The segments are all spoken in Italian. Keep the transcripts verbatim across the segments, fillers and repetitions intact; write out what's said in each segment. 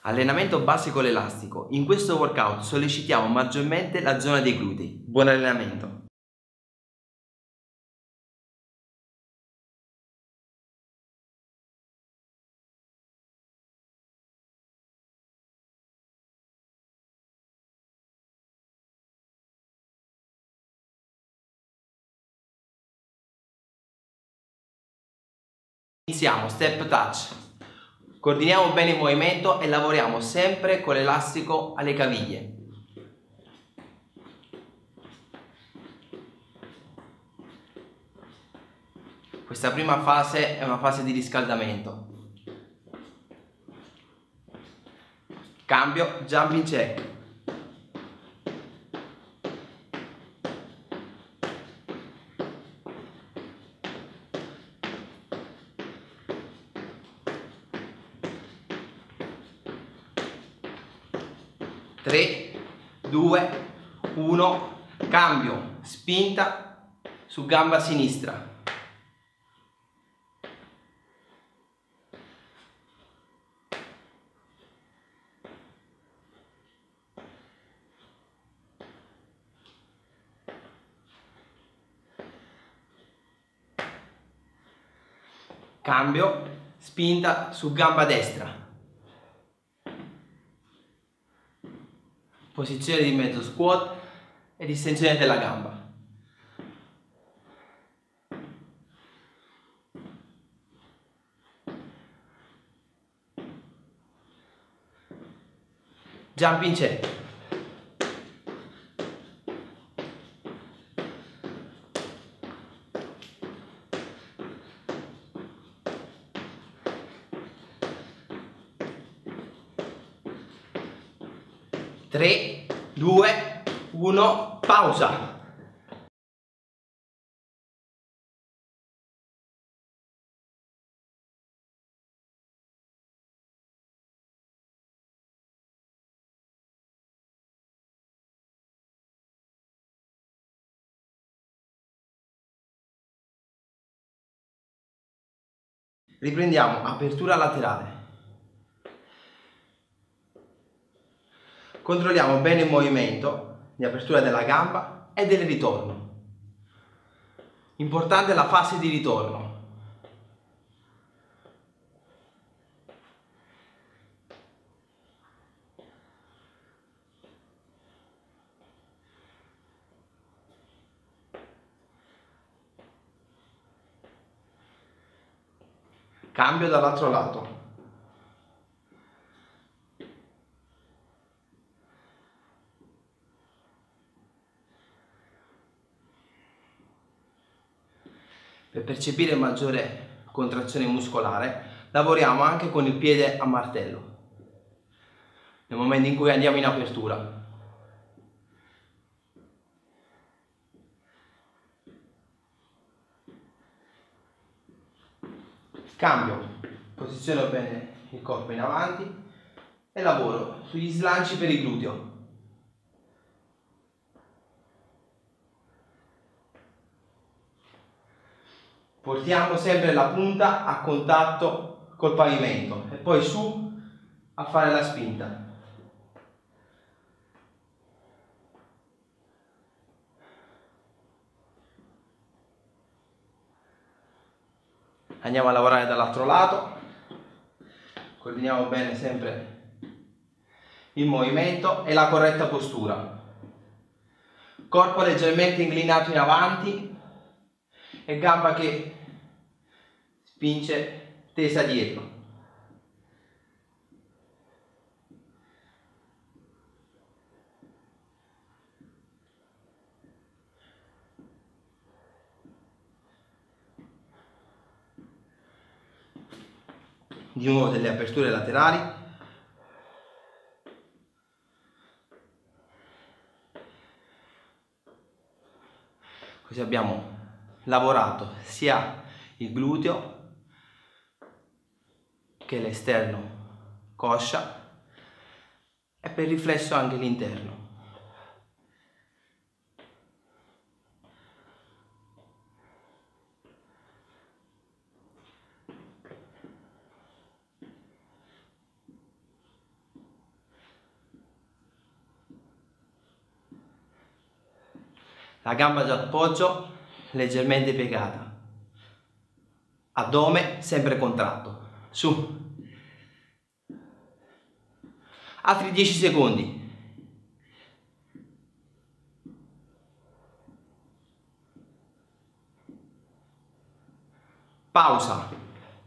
Allenamento base con l'elastico. In questo workout sollecitiamo maggiormente la zona dei glutei. Buon allenamento! Iniziamo, step touch. Coordiniamo bene il movimento e lavoriamo sempre con l'elastico alle caviglie. Questa prima fase è una fase di riscaldamento. Cambio, jumping jack. tre, due, uno, cambio, spinta su gamba sinistra. Cambio, spinta su gamba destra. Posizione di mezzo squat e distensione della gamba. Jumping jack. tre, due, uno, pausa. Riprendiamo, apertura laterale. Controlliamo bene il movimento di apertura della gamba e del ritorno. Importante la fase di ritorno. Cambio dall'altro lato. Per percepire maggiore contrazione muscolare, lavoriamo anche con il piede a martello, nel momento in cui andiamo in apertura. Cambio, posiziono bene il corpo in avanti e lavoro sugli slanci per il gluteo. Portiamo sempre la punta a contatto col pavimento e poi su a fare la spinta. Andiamo a lavorare dall'altro lato. Coordiniamo bene sempre il movimento e la corretta postura. Corpo leggermente inclinato in avanti e gamba che spinge tesa dietro. Di nuovo delle aperture laterali. Così abbiamo lavorato sia il gluteo che l'esterno coscia e per riflesso anche l'interno. la gamba d'appoggio leggermente piegata, addome sempre contratto, su, altri dieci secondi. Pausa.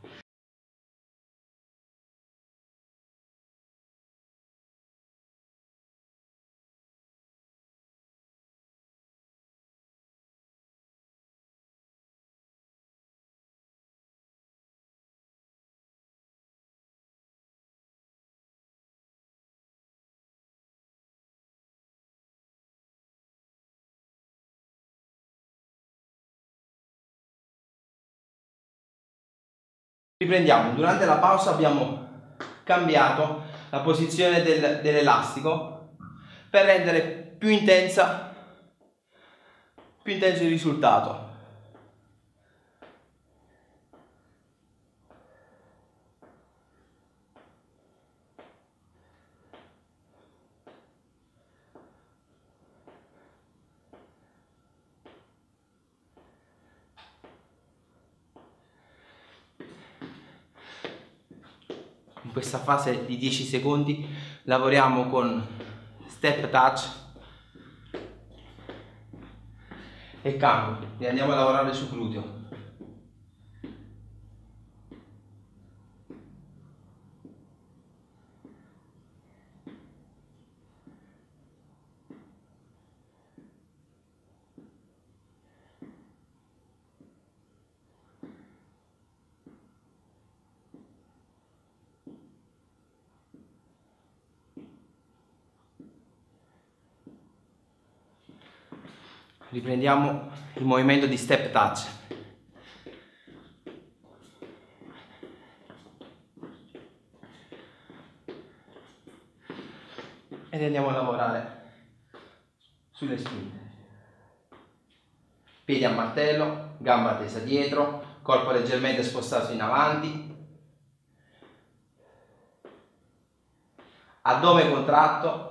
Riprendiamo. Durante la pausa abbiamo cambiato la posizione del, dell'elastico per rendere più intensa, più intenso il risultato. In questa fase di dieci secondi lavoriamo con step touch e cambio e andiamo a lavorare sul gluteo. Riprendiamo il movimento di step touch. Ed andiamo a lavorare sulle spinte. Piedi a martello, gamba tesa dietro, corpo leggermente spostato in avanti, addome contratto.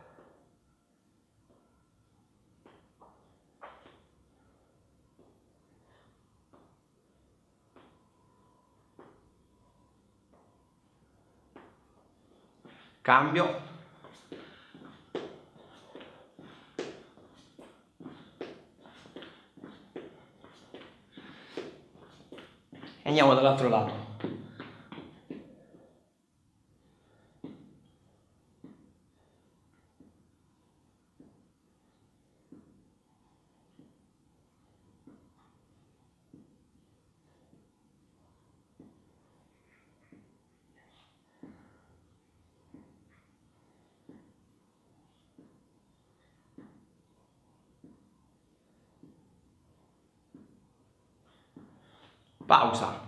Cambio. E andiamo dall'altro lato. Pausa.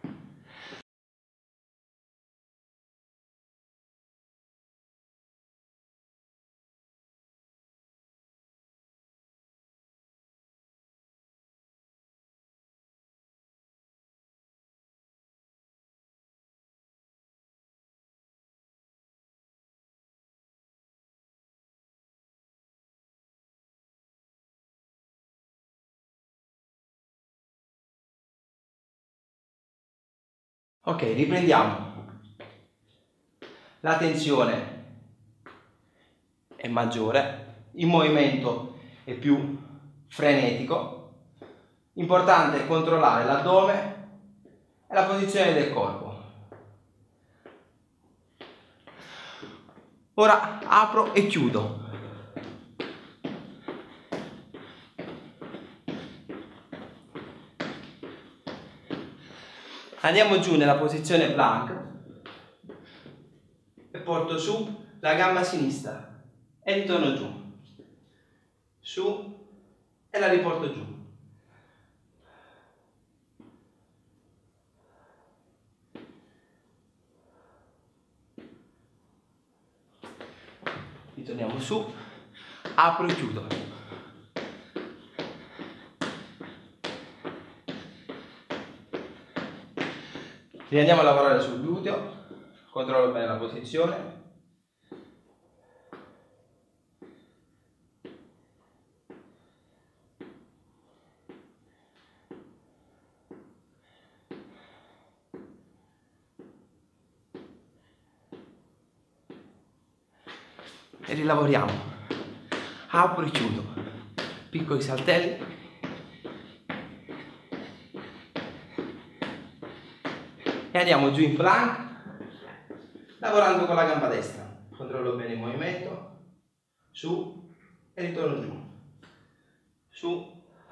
Ok, riprendiamo. La tensione è maggiore, il movimento è più frenetico. Importante controllare l'addome e la posizione del corpo. Ora apro e chiudo. Andiamo giù nella posizione plank e porto su la gamba sinistra e ritorno giù, su e la riporto giù. Ritorniamo su, apro e chiudo. Riandiamo a lavorare sul gluteo, controllo bene la posizione. e rilavoriamo. Apro e chiudo. Piccoli saltelli. E andiamo giù in plank, lavorando con la gamba destra. Controllo bene il movimento. Su e ritorno giù. Su.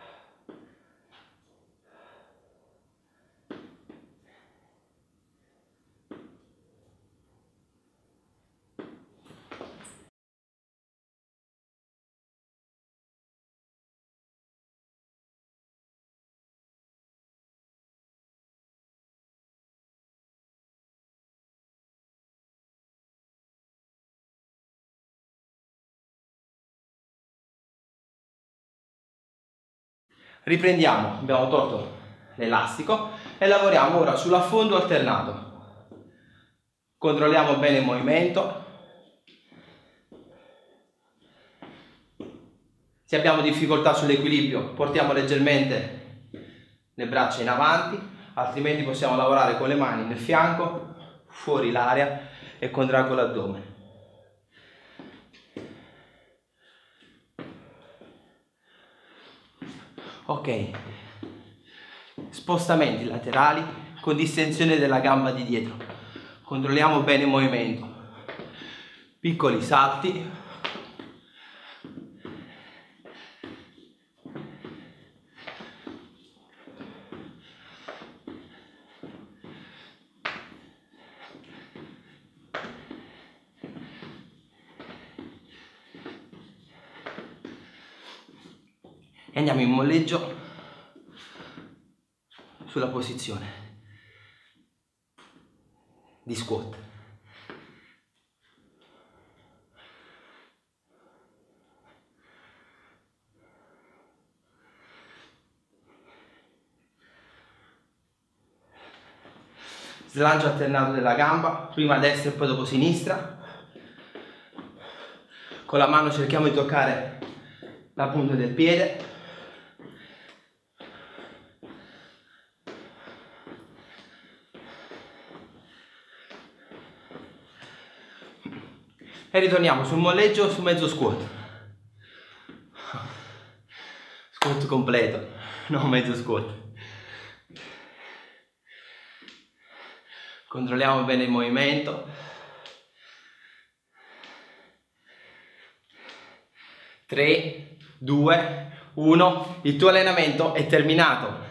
Riprendiamo, abbiamo tolto l'elastico e lavoriamo ora sull'affondo alternato. Controlliamo bene il movimento. Se abbiamo difficoltà sull'equilibrio, portiamo leggermente le braccia in avanti, altrimenti possiamo lavorare con le mani nel fianco, fuori l'area e contraggo l'addome. Ok, spostamenti laterali con distensione della gamba di dietro. Controlliamo bene il movimento. Piccoli salti. E andiamo in molleggio sulla posizione di squat. Slancio alternato della gamba, prima destra e poi dopo sinistra. Con la mano cerchiamo di toccare la punta del piede. E ritorniamo sul molleggio su mezzo squat. Squat completo, non mezzo squat. Controlliamo bene il movimento. tre, due, uno. Il tuo allenamento è terminato.